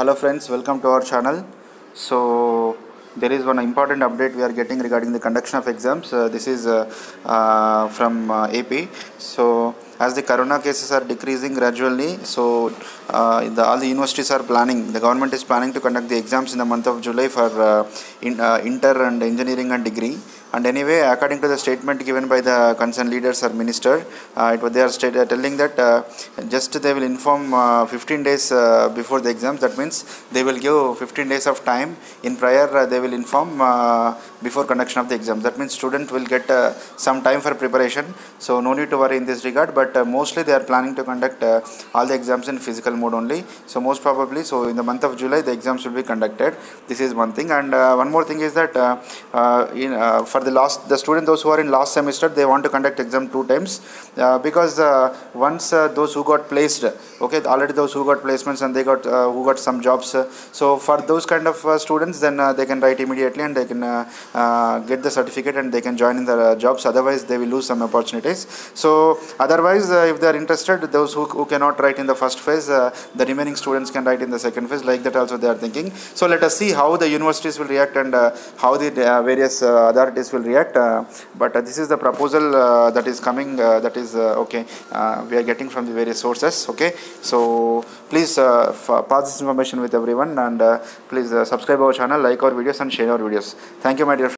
Hello friends, welcome to our channel. So there is one important update we are getting regarding the conduction of exams. This is from AP. So as the corona cases are decreasing gradually, so all the universities are planning, the government is planning to conduct the exams in the month of July for inter and engineering and degree. And anyway, according to the statement given by the concerned leaders or minister, they are telling that just they will inform 15 days before the exams. That means they will give 15 days of time in prior. They will inform before conduction of the exam. That means student will get some time for preparation. So no need to worry in this regard. But mostly they are planning to conduct all the exams in physical mode only. So most probably, so in the month of July, the exams will be conducted. This is one thing. And one more thing is that for the students those who are in last semester, they want to conduct exam 2 times because once those who got placed, okay, already those who got placements and they got who got some jobs, so for those kind of students, then they can write immediately and they can get the certificate and they can join in the jobs. Otherwise they will lose some opportunities. So otherwise if they are interested, those who cannot write in the first phase, the remaining students can write in the second phase. Like that also they are thinking. So let us see how the universities will react and how the various authorities will react. But this is the proposal that is coming, that is okay, we are getting from the various sources. Okay, so please pass this information with everyone, and please subscribe our channel, like our videos and share our videos. Thank you my dear.